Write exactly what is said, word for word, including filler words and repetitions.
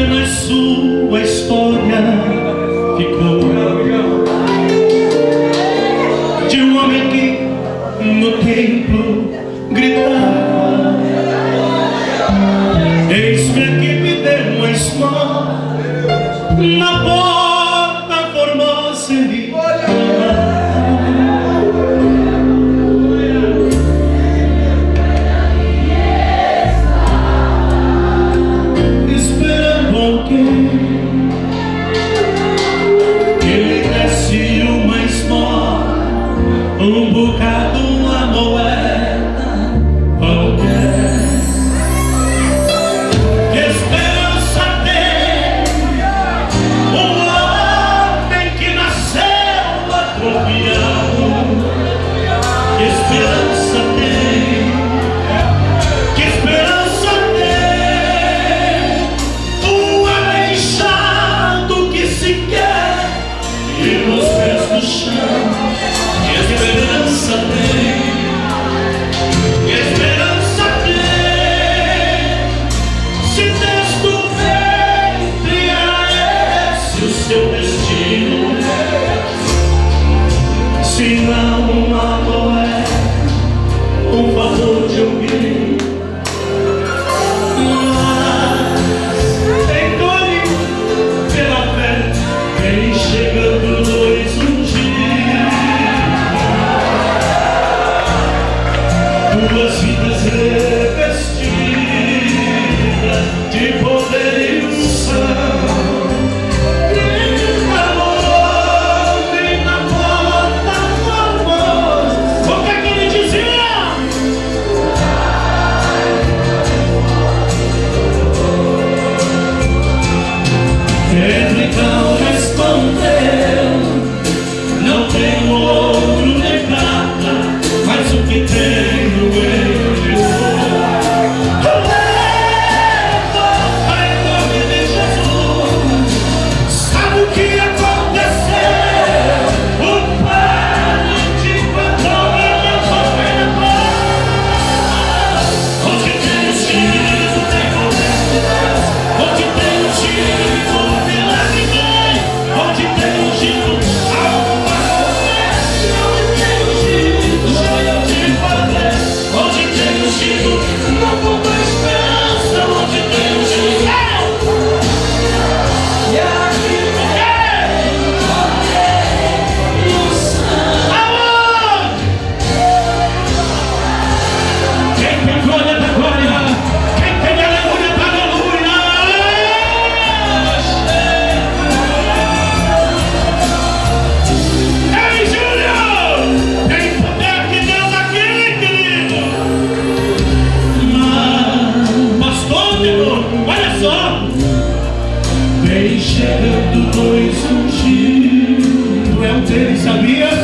apenas sua história ficou de um homem que no templo gritava: eis-me aqui, me dê uma esmola na porta formosa ele clamava. Esperando alguém que lhe desse uma esmola, um bocado, uma moeda qualquer. Que esperança tem um homem que nasceu atropiado? Que esperança tem? Que esperança tem um aleijado que se quer ir nos pés do chão? Que esperança tem? Que esperança tem? Se desde o ventre era esse o seu destino, se não uma moeda, um favor de alguém. Mas em dor pela fé vem chegando dois um dia, duas vidas revestidas de poder e unção. Amor, vem na porta, amor. O que é que ele dizia? Pedricão respondeu: não tenho ouro nem prata, mas o que tenho eu lhe dou. Pai, em nome de Jesus, sabe o que aconteceu? O Pai te encontrou e levou pela paz. Onde tem o Espírito tem poder de Deus. Onde tem o Espírito o milagre vem. Onde tem o Espírito algo acontece. Onde tem o Espírito cheio de poder. Onde tem o Espírito não falta esperança. Onde tem o Espírito e aqui tem poder e unção. Amor! Quem tem glória da glória, quem tem aleluia da aleluia. Ei, Júlio! Tem poder de Deus aqui, querido. Mas, pastor, meu, olha só. Vem chegando dois ungidos. Tu é um deles, sabia?